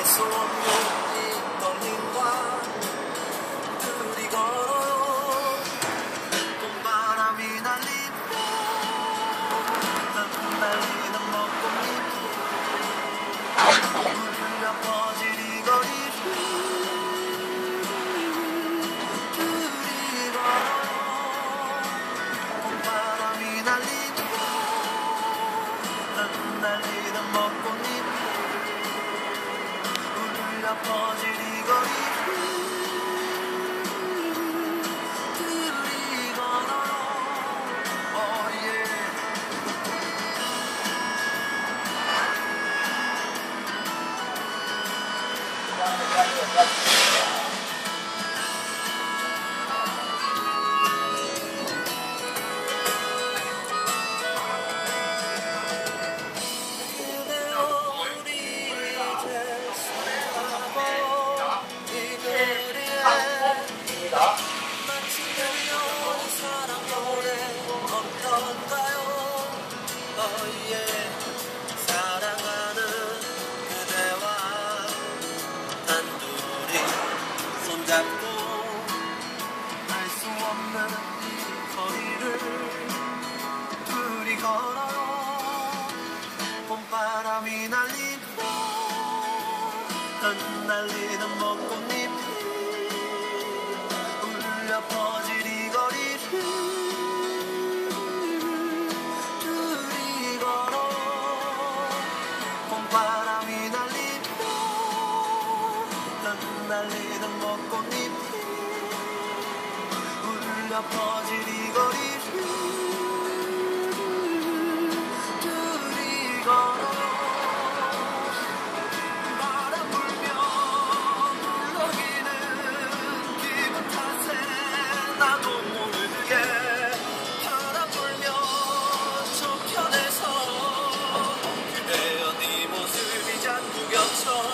수 없는 이 떨림과 둘이 걸어요. 봄바람이 날리며 날리는 벚꽃잎 울려 퍼질 이 거리 둘이 걸어요. 봄바람이 날리며 날리는 벚꽃잎 울려 퍼질 이 거리 둘이 걸어요. Oh yeah. 그대여 우리 이제 살아봐요. 이 거리에 마치 들려온 사랑 노래 어떤가요? Oh yeah. 사랑하는 그대와 단둘이 손잡고 알 수 없는 이 거리를 둘이 걸어요. 봄바람이 날리고 흩날리는 벚꽃잎이 울려 퍼질 이 거리를 둘이 걸어요. 봄바람이 날리고 흩날리는 벚꽃잎이 울려 퍼질 이 거리를 둘이 걸어요. 바람 불며 물러기는 기분 탓에 나도 모르게 바람 불며 저편에서 그대여 네 모습이 자꾸 겹쳐